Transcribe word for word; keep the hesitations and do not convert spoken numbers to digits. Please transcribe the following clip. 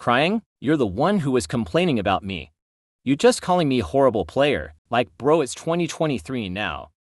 Crying? You're the one who was complaining about me. You just calling me horrible player, like bro it's twenty twenty-three now.